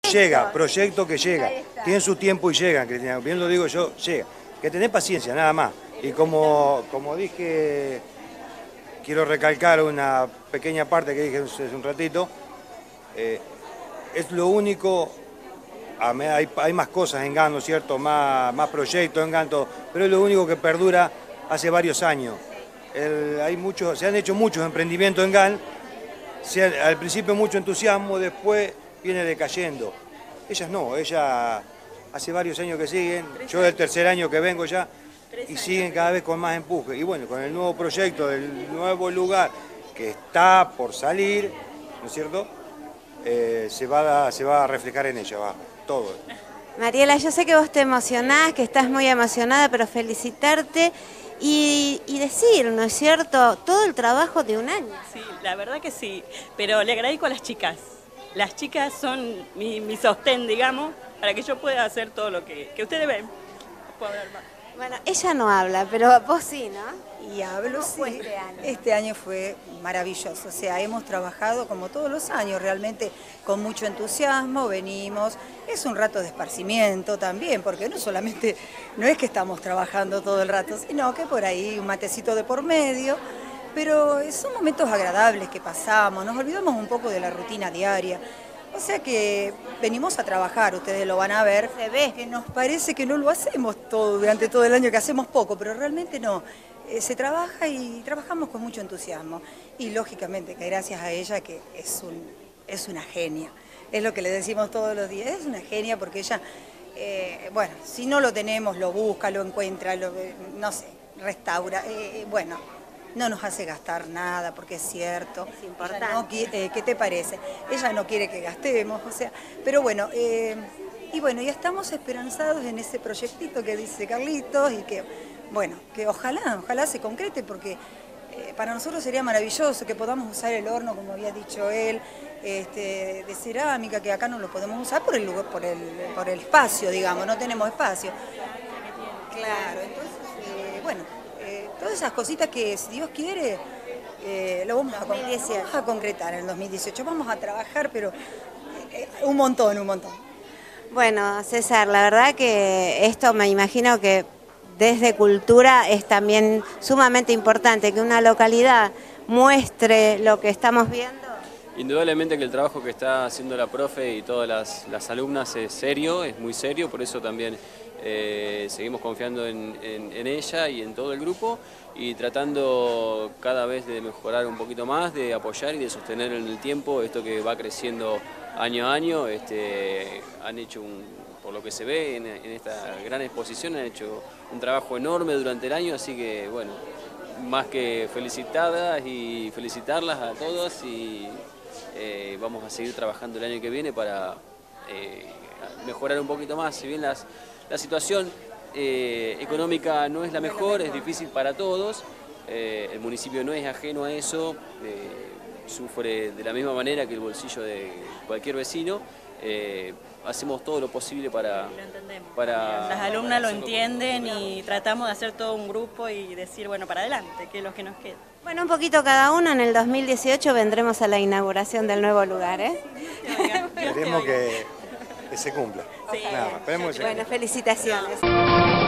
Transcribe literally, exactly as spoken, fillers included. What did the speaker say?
Llega, proyecto que llega. Tienen su tiempo y llegan, Cristina. Bien lo digo yo, llega. Que tenés paciencia, nada más. Y como, como dije, quiero recalcar una pequeña parte que dije hace un ratito. Eh, es lo único, hay, hay más cosas en GAN, ¿no es cierto? Más, más proyectos en GAN, todo, pero es lo único que perdura hace varios años. El, hay muchos, se han hecho muchos emprendimientos en GAN, se, al principio mucho entusiasmo, después viene decayendo. Ellas no, ellas hace varios años que siguen, yo del tercer año que vengo ya, y siguen cada vez con más empuje. Y bueno, con el nuevo proyecto del nuevo lugar que está por salir, ¿no es cierto? Eh, se, va a, se va a reflejar en ella, va, todo. Mariela, yo sé que vos te emocionás, que estás muy emocionada, pero felicitarte y, y decir, ¿no es cierto?, todo el trabajo de un año. Sí, la verdad que sí, pero le agradezco a las chicas. Las chicas son mi, mi sostén, digamos, para que yo pueda hacer todo lo que, que ustedes ven. Puedo hablar más. Bueno, ella no habla, pero vos sí, ¿no? Y hablo, sí. Este año? Este año fue maravilloso, o sea, hemos trabajado como todos los años, realmente con mucho entusiasmo, venimos, es un rato de esparcimiento también, porque no solamente, no es que estamos trabajando todo el rato, sino que por ahí un matecito de por medio, pero son momentos agradables que pasamos, nos olvidamos un poco de la rutina diaria. O sea que venimos a trabajar, ustedes lo van a ver. Se ve. Que nos parece que no lo hacemos todo durante todo el año, que hacemos poco, pero realmente no. Eh, se trabaja y trabajamos con mucho entusiasmo. Y lógicamente que gracias a ella, que es, un, es una genia. Es lo que le decimos todos los días, es una genia porque ella, eh, bueno, si no lo tenemos, lo busca, lo encuentra, lo, no sé, restaura, eh, bueno. No nos hace gastar nada, porque es cierto. Es importante. No, eh, ¿qué te parece? Ella no quiere que gastemos, o sea, pero bueno, eh, y bueno, ya estamos esperanzados en ese proyectito que dice Carlitos y que, bueno, que ojalá, ojalá se concrete, porque eh, para nosotros sería maravilloso que podamos usar el horno, como había dicho él, este, de cerámica, que acá no lo podemos usar por el, lugar, por el, por el espacio, digamos, no tenemos espacio. Claro, entonces, eh, bueno. Todas esas cositas que, si Dios quiere, eh, lo vamos a, vamos a concretar en el dos mil dieciocho. Vamos a trabajar, pero eh, un montón, un montón. Bueno, César, la verdad que esto me imagino que desde cultura es también sumamente importante, que una localidad muestre lo que estamos viendo. Indudablemente que el trabajo que está haciendo la profe y todas las, las alumnas es serio, es muy serio, por eso también eh, seguimos confiando en, en, en ella y en todo el grupo y tratando cada vez de mejorar un poquito más, de apoyar y de sostener en el tiempo esto que va creciendo año a año. Este, han hecho, un, por lo que se ve en, en esta gran exposición, han hecho un trabajo enorme durante el año, así que bueno, más que felicitadas y felicitarlas a todas y Eh, vamos a seguir trabajando el año que viene para eh, mejorar un poquito más. Si bien las, la situación eh, económica no es la mejor, es difícil para todos, eh, el municipio no es ajeno a eso, eh, sufre de la misma manera que el bolsillo de cualquier vecino. Eh, hacemos todo lo posible para... Lo entendemos. para Las alumnas para lo entienden y tratamos de hacer todo un grupo y decir, bueno, para adelante, que es lo que nos queda. Bueno, un poquito cada uno, en el dos mil dieciocho vendremos a la inauguración del nuevo lugar, ¿eh? Esperemos que, que se cumpla. Sí. Nada, esperemos que se Bueno, cumpla. felicitaciones.